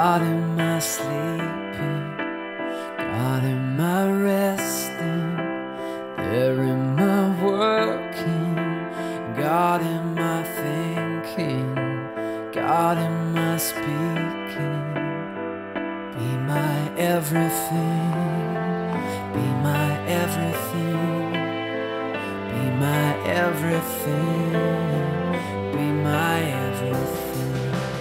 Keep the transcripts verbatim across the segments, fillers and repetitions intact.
God, am I sleeping? God, am I resting? There am I working? God, am I thinking? God, am I speaking? Be my everything. Be my everything. Be my everything. Be my everything.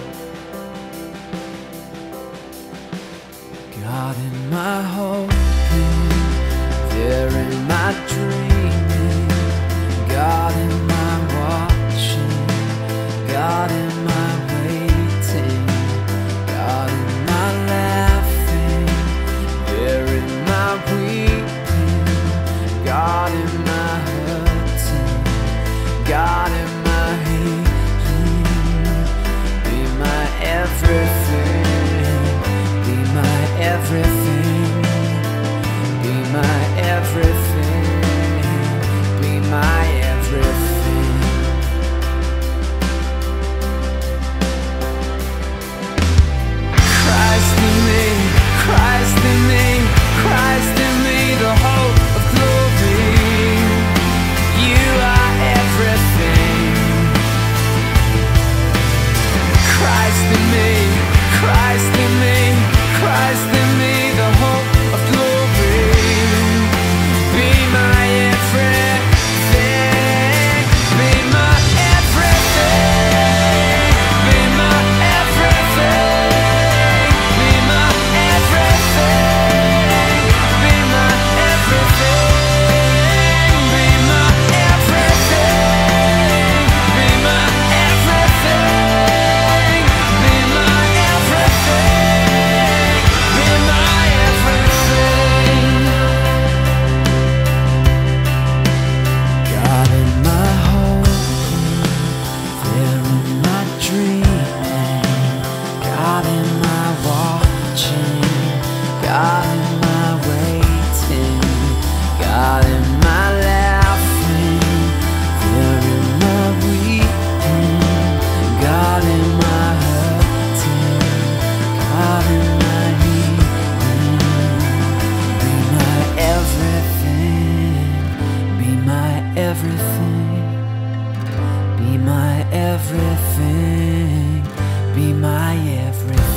God, am I hoping? There am I dreaming? God, am I watching? God, am I waiting? God, am I laughing? There am I weeping? God, am I hurting? God, am I healing? Be my everything. Be my everything. Be my everything. Be my everything. Christ in me, Christ in me, Christ in me, the hope of glory. You are everything. Christ in me, Christ in me, Christ in me, the hope of glory. Be my everything. Be my everything. Be my everything. Be my everything. Be my everything. Be my everything. Be my everything. Be my everything. Be my everything. God, am I hoping? There am I dreaming? God, am I watching? God, am I waiting? God, am I laughing? There am I weeping? God, am I hurting? God, am I healing? Be my everything. Be my everything. Be my everything. Be my everything.